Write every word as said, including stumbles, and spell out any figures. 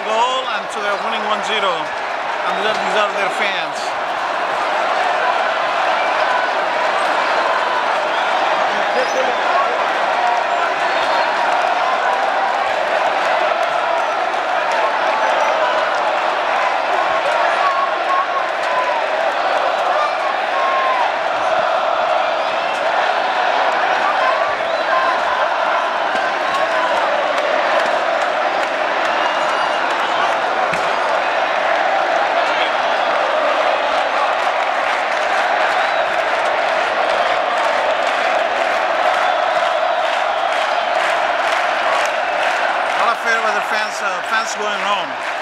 goal and so they're winning one zero. And these are, these are their fans. Fair weather fans, uh, fans going home.